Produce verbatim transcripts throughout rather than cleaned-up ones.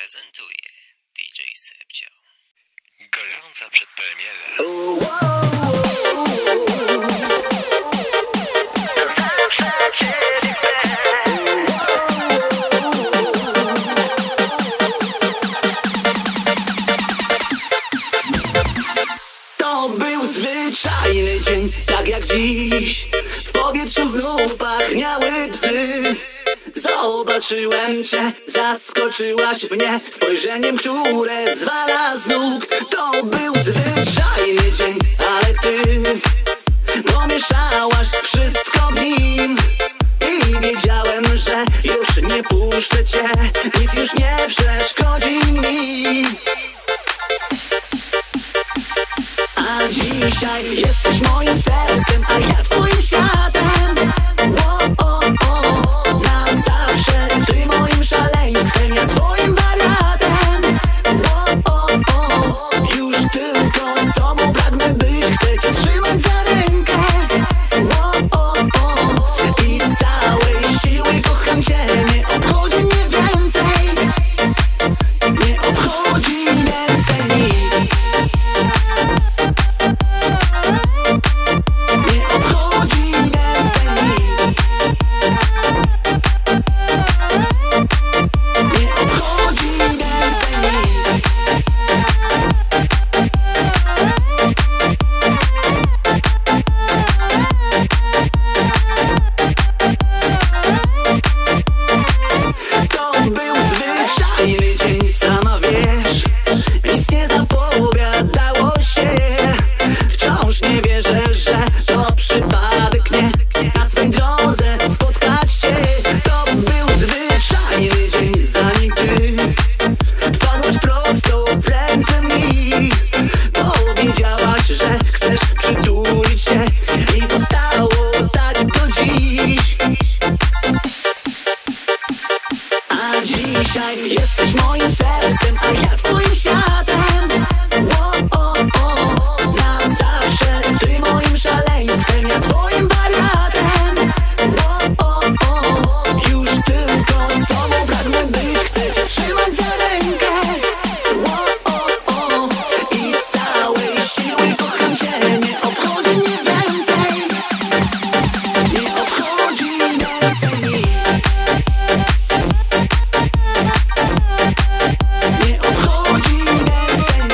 prezentuje D J Sebcio. Gorąca przedpremiera. To był zwyczajny dzień, tak jak dziś. W powietrzu znów pachniały psy. Zobaczyłem cię, zaskoczyłaś mnie spojrzeniem, które zwala z nóg. To był zwyczajny dzień, ale ty pomieszałaś wszystko w nim. I wiedziałem, że już nie puszczę cię, nic już nie przeszkodzi mi. A dzisiaj jesteś moim sercem, a ja twoim światem. O, o, o, na zawsze ty moim szaleństwem, ja twoim wariatem. O, o, o, już tylko z tobą pragnę być, chcę cię trzymać za rękę. O, o, o, i z całej siły kocham cię, nie obchodzi mnie więcej. Nie obchodzi więcej nic. Nie obchodzi więcej nic. Nie obchodzi więcej nic. To był zwyczajny dzień, sama wiesz. Nic nie zapowiadało się. Wciąż nie wierzę, że to przypadek, nie. Na swej drodze spotkać cię. To był zwyczajny dzień, zanim ty wpadłaś prosto w ręce mi. Powiedziałaś, że chcesz przytulić się i zostało tak do dziś. A dzisiaj jesteś moim sercem, a ja twoim światem. O, o, o, na zawsze ty moim szaleństwem, ja twoim wariatem. O, o, o, już tylko z tobą pragnę być, chcę cię trzymać za rękę. O, o, o, i z całej siły kocham cię, nie obchodzi mnie więcej. Nie obchodzi więcej nic. Nie obchodzi więcej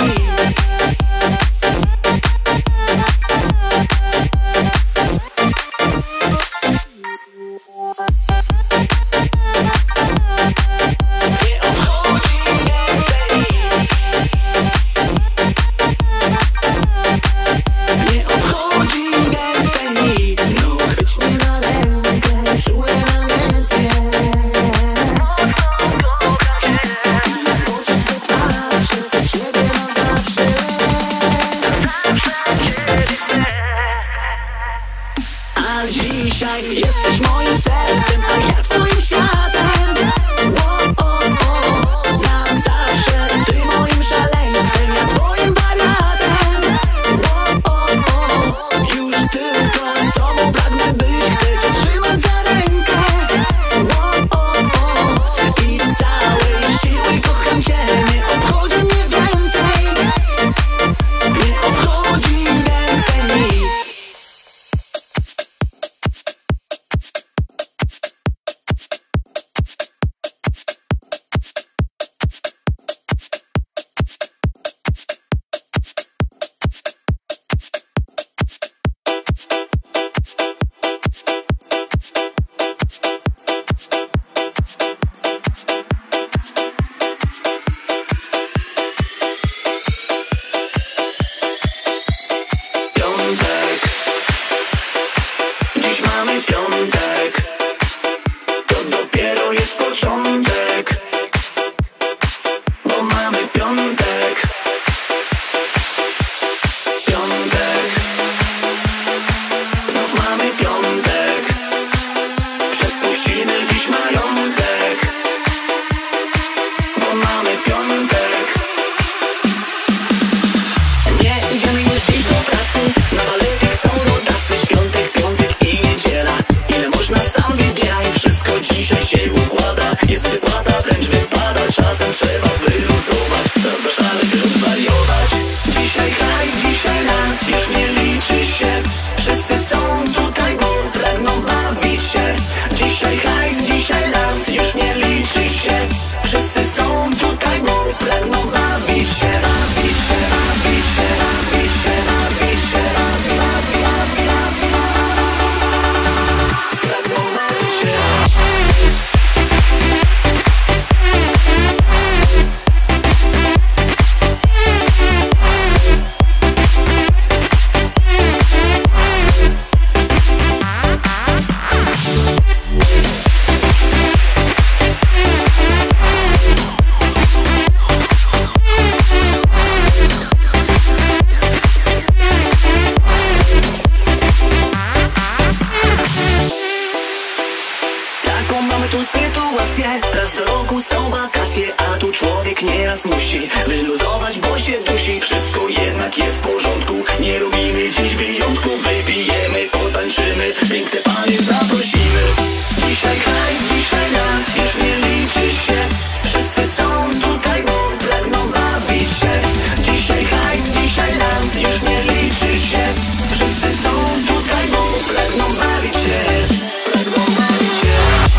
tu człowiek nieraz musi wyluzować, bo się dusi. Wszystko jednak jest w porządku, nie robimy dziś wyjątku. Wypijemy, potańczymy, piękne panie zaprosimy. Dzisiaj hajs, dzisiaj las, już nie liczy się. Wszyscy są tutaj, bo pragną bawić się. Dzisiaj hajs, dzisiaj las, już nie liczy się. Wszyscy są tutaj, bo pragną bawić się. Pragną bawić się.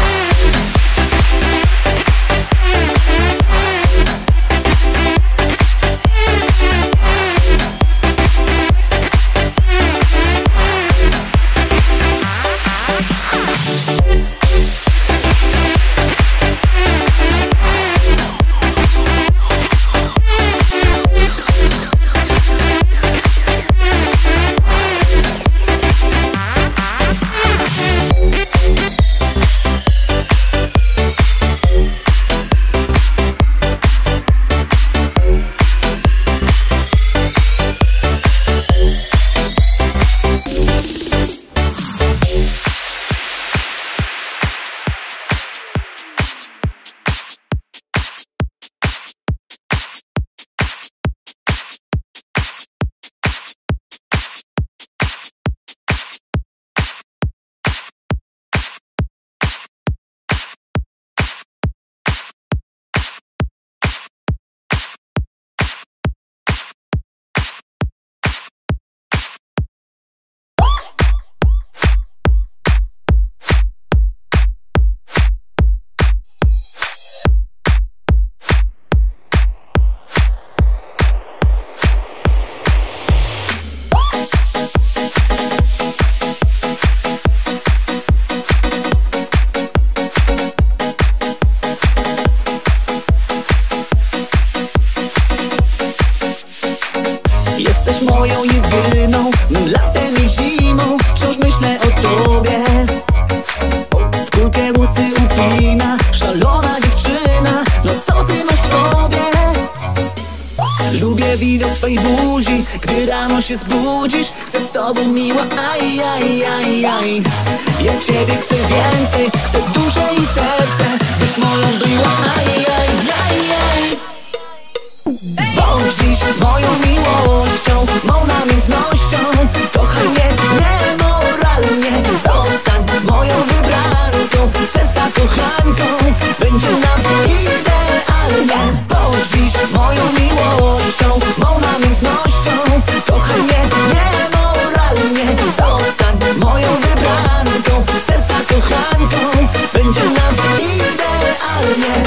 Jesteś moją jedyną, mym latem i zimą. Wciąż myślę o tobie. W kulkę włosy upina szalona dziewczyna. No co ty masz w sobie? Lubię widok twojej buzi, gdy rano się zbudzisz. Chcę z tobą miła, aj, aj, aj, aj. Ja ciebie chcę więcej, chcę duszę i serce, byś moją była, aj, aj, aj, aj. Bądź dziś moją miłością, mą namiętnością. Kochaj mnie niemoralnie, zostań moją wybranką, serca kochanką, będzie nam idealnie. Bądź dziś moją miłością, mą namiętnością. Kochaj mnie niemoralnie, zostań moją wybranką, serca kochanką, będzie nam idealnie.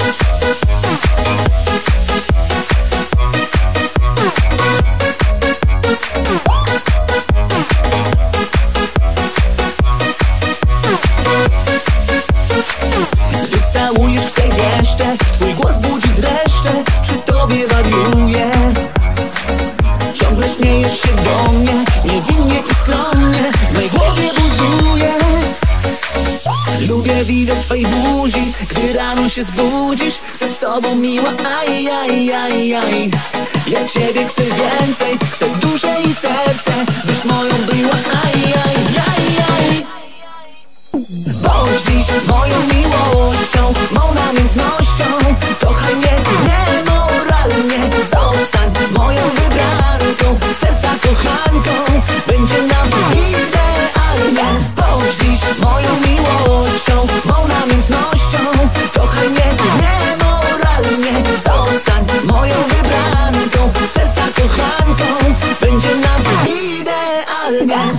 Gdy całujesz, chcę jeszcze, twój głos budzi dreszcze, przy tobie wariuję. Ciągle śmiejesz się do mnie, niewinnie i skromnie, w mojej głowie buzuje. Lubię widok twojej buzi, gdy rano się zbudzisz. Chcę z tobą miła, aj, aj, aj, aj. Ja ciebie chcę więcej, chcę duszę i serce, byś moją była, aj, aj, aj, aj. Bądź dziś moją miłością, mą namiętnością. Kochaj mnie niemoralnie, zostań moją wybranką, serca kochanką, będzie nam idealnie. Bądź dziś moją miłością, mą namiętnością. Kochaj mnie niemoralnie, zostań moją wybranką, serca kochanką, będzie nam idealnie.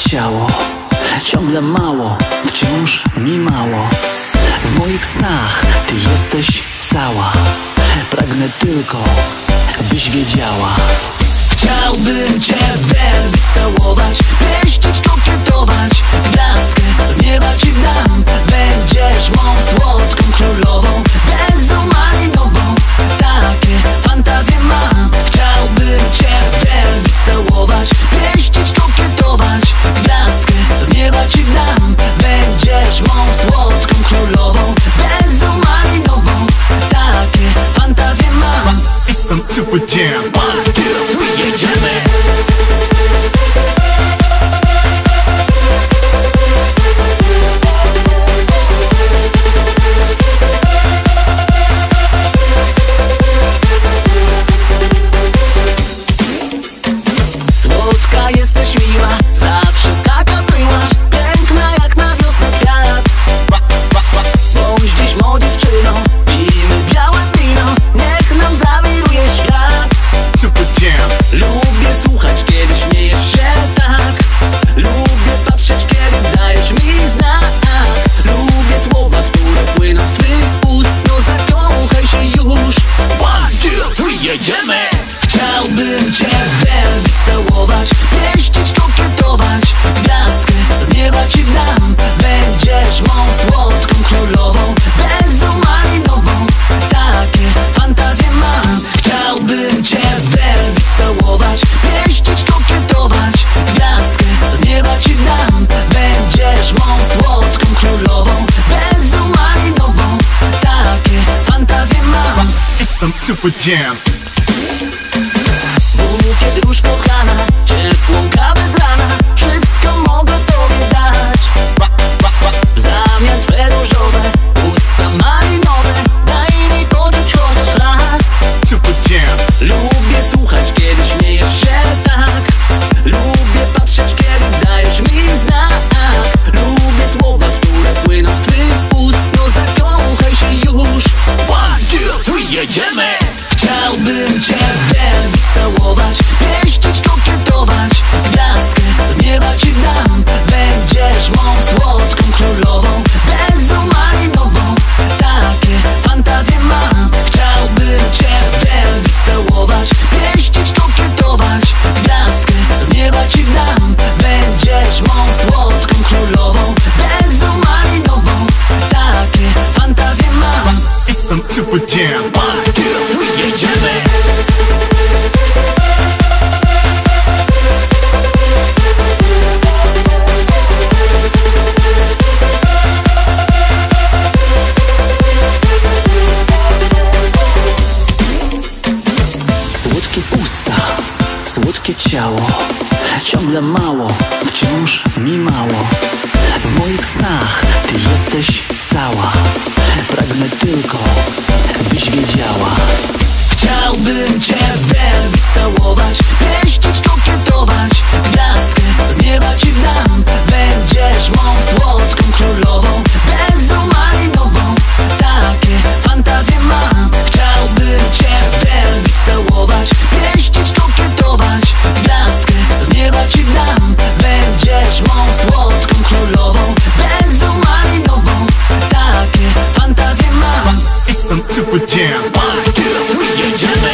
ciało, ciągle mało, wciąż mi mało. W moich snach ty jesteś cała. Pragnę tylko, byś wiedziała. Chciałbym cię zerwić, całować, pieścić, kokietować. Gwiazdkę z nieba ci dam, będziesz mą słodką królową, bezą malinową. Takie fantazje mam. Chciałbym cię zerwić, całować, pieścić, kokietować. Gwiazdkę z nieba ci dam, będziesz mą słodką królową, bezą malinową. Takie fantazje mam. Super Jam. One, two, three, jedziemy. Słodka jesteś, miła, zawsze taka byłaś. Piękna jak na wiosnę kwiat. Bądź dziś moją dziewczyną, pijmy białe wino, niech nam zawiruje świat. Super Jam. Lubię słuchać, kiedy śmiejesz się tak. Lubię patrzeć, kiedy dajesz mi znak. Lubię słowa, które płyną z twych ust. No zakochaj się już. One, two, three, jedziemy. Chciałbym cię zerwić, całować, pieścić, kokietować. Gwiazdkę z nieba ci dam, będziesz mą słodką królową, bezą malinową. Takie fantazje mam. Chciałbym cię zerwić, całować, pieścić, kokietować. Gwiazdkę z nieba ci dam, będziesz mą słodką królową, bezą malinową. Takie fantazje mam. Super Jam. Bukiet róż, kochana, ciepłą kawę z rana. Wszystko mogę tobie dać. W zamian twe różowe usta malinowe. Daj mi poczuć chociaż raz. Super Jam. Lubię słuchać, kiedy śmiejesz się tak. Lubię patrzeć, kiedy dajesz mi znak. Lubię słowa, które płyną z twych ust. No zakochaj się już. One, two, three, jedziemy. Chciałbym cię zerwić, całować, pieścić, kokietować. Gwiazdkę z nieba ci dam, będziesz mą słodką królową, bezą malinową. Takie fantazje mam. Chciałbym cię zerwić, całować, pieścić, kokietować. Gwiazdkę z nieba ci dam, będziesz mą słodką królową, bezą malinową. Takie fantazje mam. Super Jam. One, two, three, jedziemy. Słodkie usta, słodkie ciało, ciągle mało, wciąż mi mało. W moich snach ty jesteś cała. Pragnę tylko, byś wiedziała. Chciałbym cię zerwić, całować, pieścić, kokietować. Gwiazdkę z nieba ci dam, będziesz mą słodką królową, bezą malinową. Takie fantazje mam. Chciałbym cię zerwić, całować, pieścić, kokietować. Gwiazdkę z nieba ci dam, będziesz mą słodką królową, bezą malinową. Takie fantazje mam. Super Jam. One, two, three, jedziemy.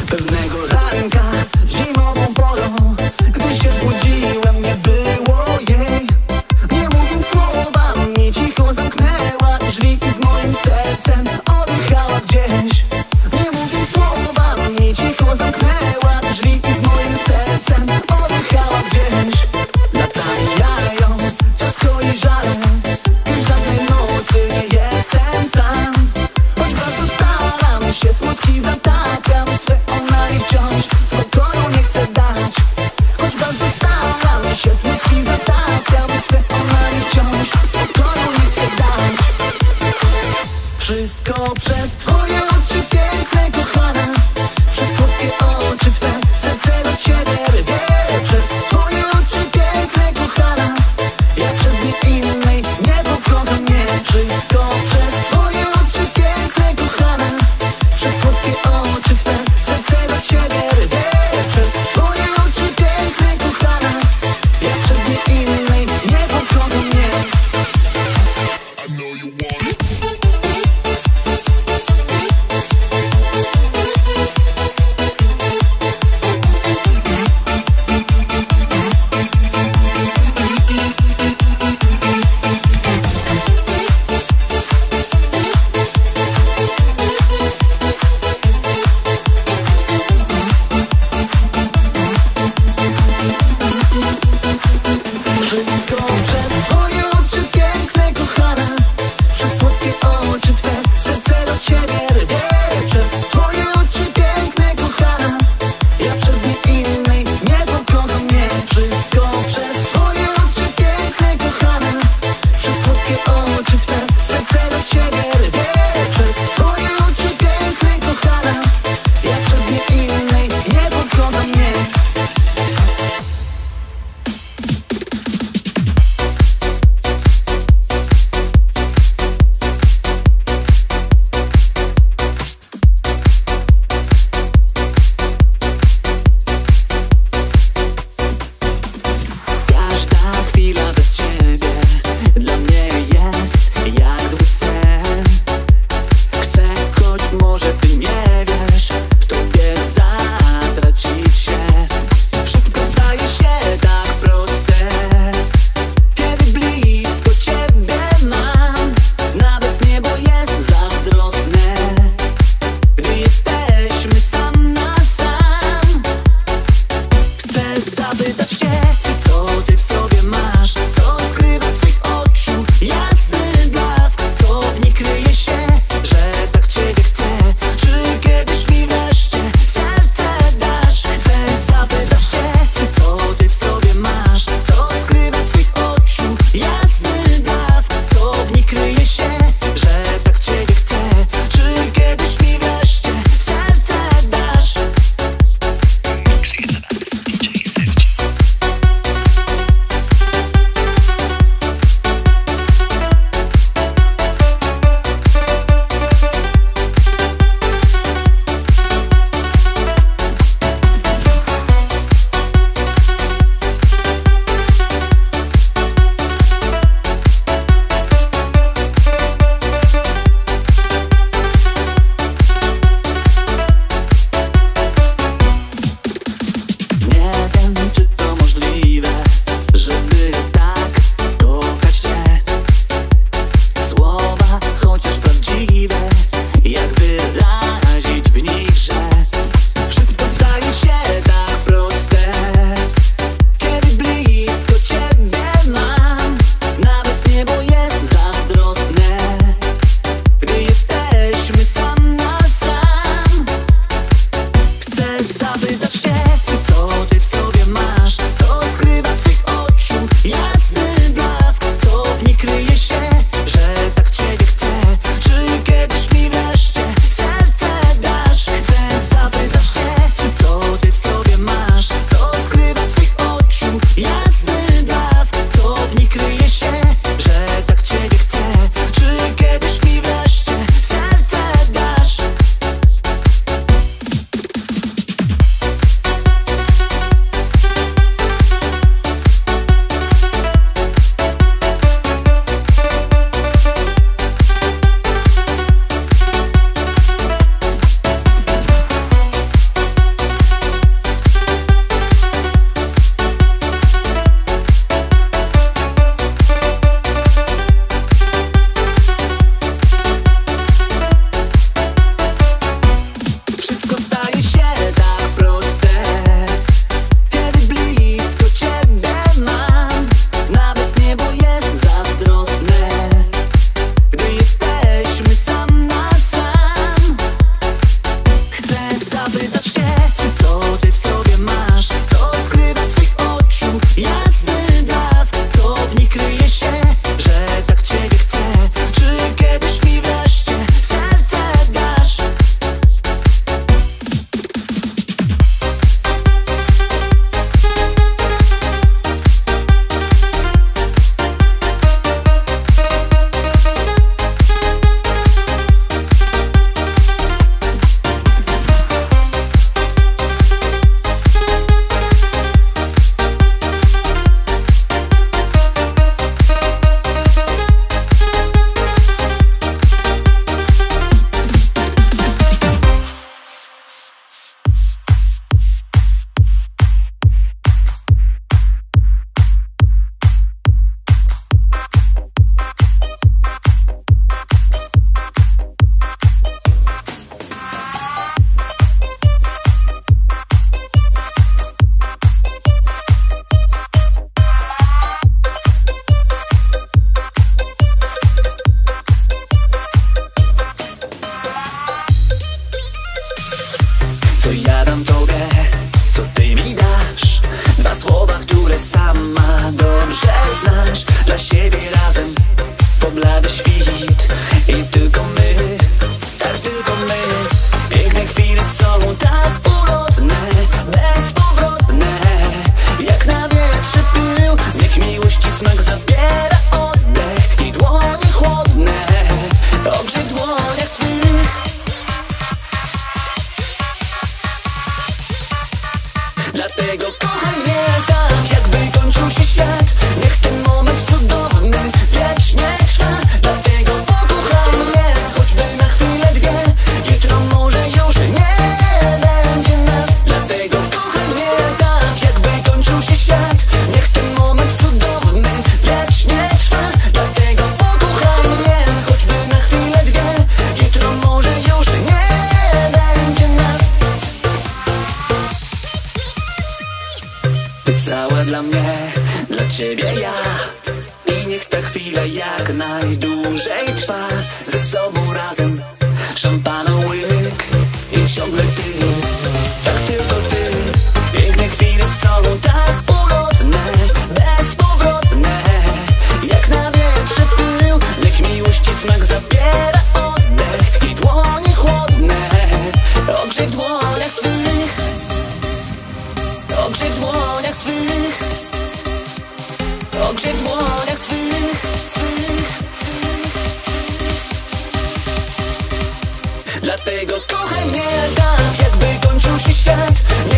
Pewnego ranka, zimową porą, gdy się zbudziłem, nie było jej. Nie mówiąc słowa, mi cicho zamknęła drzwi i z moim sercem odjechała gdzieś. Nie mówiąc słowa, mi cicho zamknęła drzwi i z moim sercem odjechała gdzieś. Lata mijają, czas koi żale i żadnej nocy nie jestem sam. Choć bardzo staram się, smutki zatapiam, swe ona mi wciąż spokoju nie chce dać. Choć bardzo staram się, smutki zatapiam, swe ona mi wciąż spokoju nie chce dać. Wszystko przez twoje oczy piękne, kochana, przez słodkie oczy twe, serce do ciebie rwie. Przez twoje oczy piękne, kochana, ja przez nie innej nie pokocham mnie. Wszystko przez twoje oczy piękne, kochana, przez słodkie oczy twe, serce do ciebie rwie. Przez twoje oczy piękne, kochana, ja przez nie innej nie pokocham mnie. I know you want it. co ja dam tobie, co ty mi dasz. Dwa słowa, które sama dobrze znasz. Dla siebie razem po blady świt i tylko my, tak tylko my. Piękne chwile są tak ulotne, bezpowrotne, jak na wietrze pył. Niech miłości smak zabiera oddech i dłonie chłodne ogrzej w dłoniach swych. Dlatego kochaj mnie tak, jakby kończył się świat. Niech ten moment cudowny wiecznie trwa. Dlatego pokochaj mnie, choćby na chwilę dwie. Jutro może już nie będzie nas. Dlatego kochaj mnie tak, jakby kończył się świat. Niech ten moment cudowny wiecznie trwa. Dlatego pokochaj mnie, choćby na chwilę dwie. Jutro może już nie będzie nas. Ty cała dla mnie, dla ciebie ja. I niech ta chwila jak najdłużej trwa. Ze sobą razem szampana łyk i ciągle ty, tak tylko ty. Piękne chwile są tak ulotne, bezpowrotne, jak na wietrze pył. Niech miłości smak zabiera oddech i dłonie chłodne ogrzej w dłoniach swych. Ogrzej w dłoniach swych. Ogrzej w dłoniach swych, swych, swych. Dlatego kochaj mnie tak, jakby kończył się świat.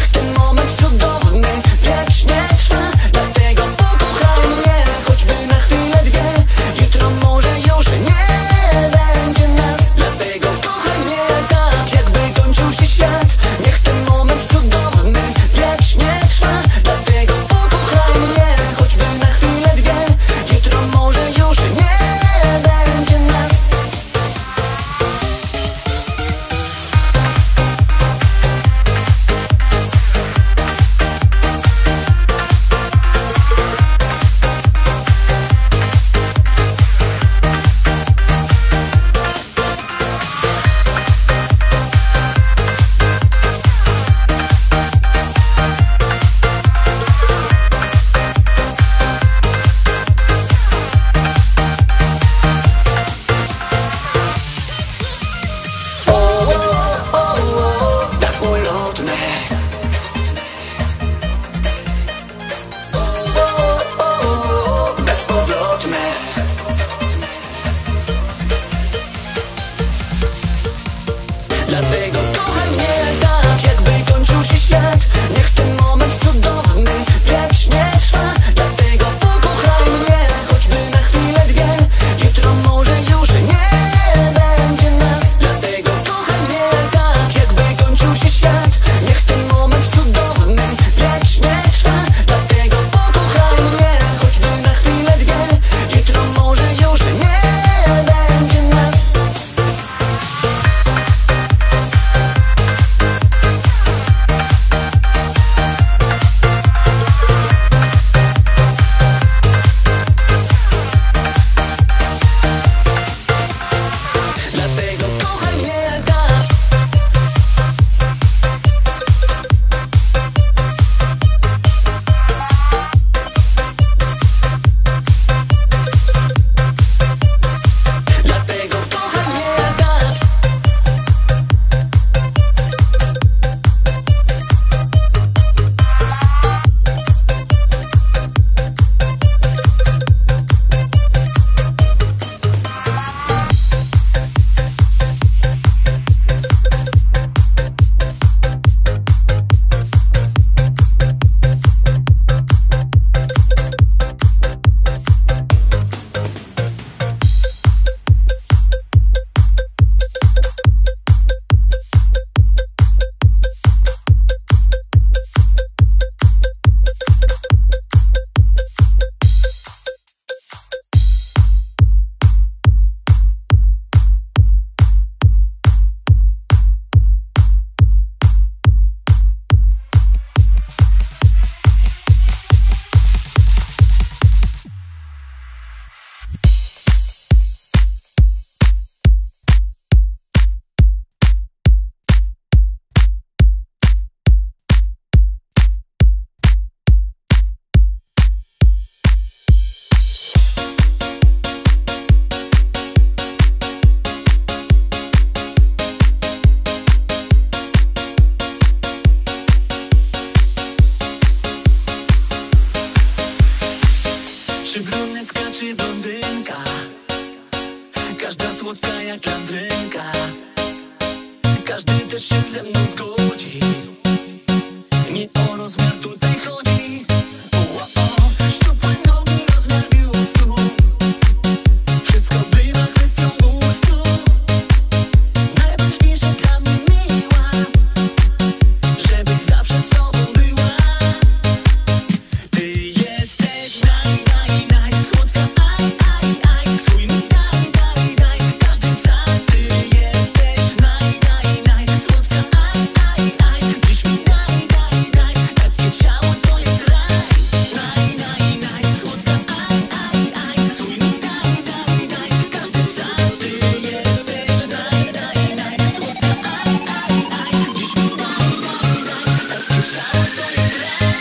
czy blondynka, każda słodka jak landrynka. Każdy też się ze mną zgodzi, nie o rozmiar tutaj chodzi. O, o, o, szczupłe nogi, rozmiar biustu, wszystko bywa kwestią gustu. Najważniejsze dla mnie miła, żebyś zawsze z tobą była. Ty jesteś naj, naj, naj, słodka, aj, aj, aj, swój mi daj, daj, daj, każdy cal. Ty jesteś naj, naj, naj, słodka, aj, aj, aj, dziś mi daj, daj, daj, takie ciało to jest raj. Naj, naj, naj, słodka, aj, aj, aj, swój mi daj, daj, daj, każdy cal. Ty jesteś naj, naj, naj, słodka, aj, aj, aj, dziś mi daj, daj, daj, takie ciało to jest raj.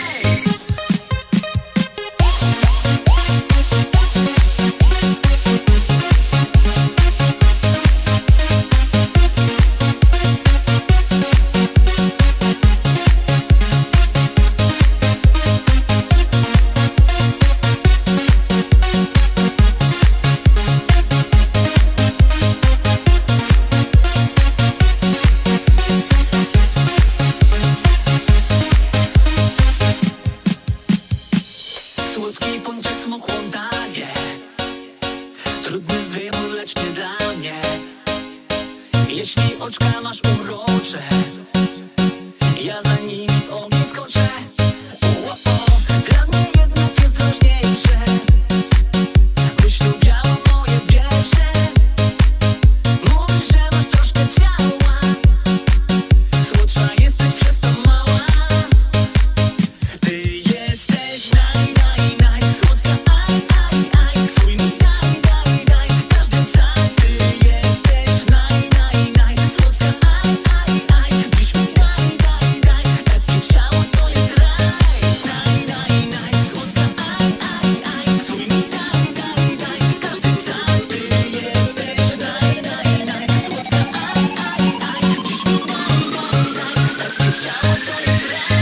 Słodki pączek smokłą daje, trudny wybór, lecz nie dla mnie. Jeśli oczka masz urocze, ja za nimi w ogień skoczę. O, o, o, dla mnie jednak jest ważniejsze, byś lubiała moje wiersze. Mówisz, że masz troszkę ciała, słodsza jesteś przez to mała. Ty jesteś naj, naj, naj, słodka, aj, aj, aj, swój mi daj, daj, daj, każdy cal. Ty jesteś naj, naj, naj, słodka, aj, aj, aj, dziś mi daj, daj, daj, takie ciało to jest raj. Naj, naj, naj, słodka, aj, aj, aj, swój mi daj, daj, daj, każdy cal. Ty jesteś naj, naj, naj, słodka, aj, aj, aj, dziś mi daj, daj, daj, takie ciało to jest raj.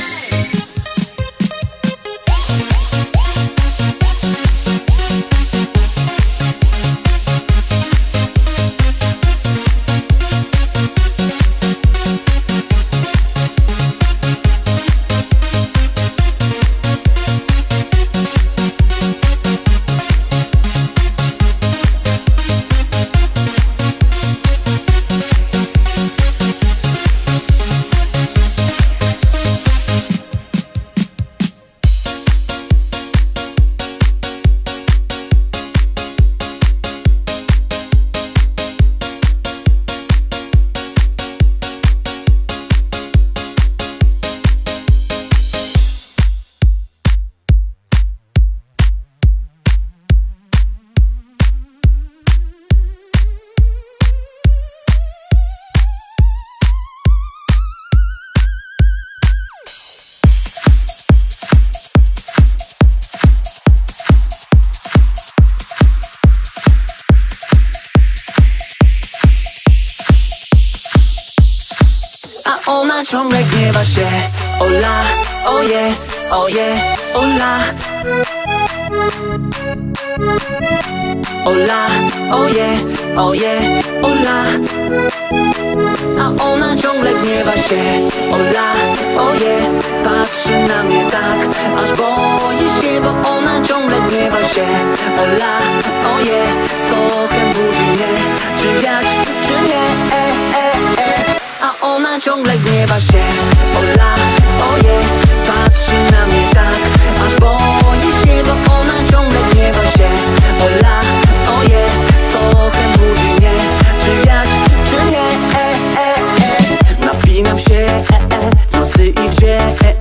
A ona ciągle gniewa się, ola, oje, oje, ola. Ola, oje, oje, ola. A ona ciągle gniewa się, ola, oje, patrzy na mnie tak, aż boi się, bo ona ciągle gniewa się, ola, oje, z fochem budzi mnie, czy wiać, czy nie, e, e, e. A ona ciągle gniewa się, ola, oje, patrzy na mnie tak, aż boi się, bo ona ciągle gniewa się, ola, oje, z fochem budzi mnie, czy wiać, czy nie, e, e, e. Napinam się, e, e, w nocy i gdzie, e,